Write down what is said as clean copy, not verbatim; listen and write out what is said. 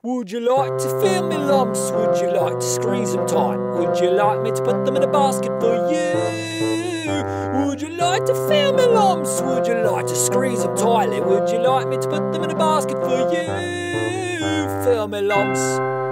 Would you like to feel me lumps? Would you like to squeeze them tight? Would you like me to put them in a basket for you? Would you like to feel me lumps? Would you like to squeeze them tightly? Would you like me to put them in a basket for you? Feel me lumps.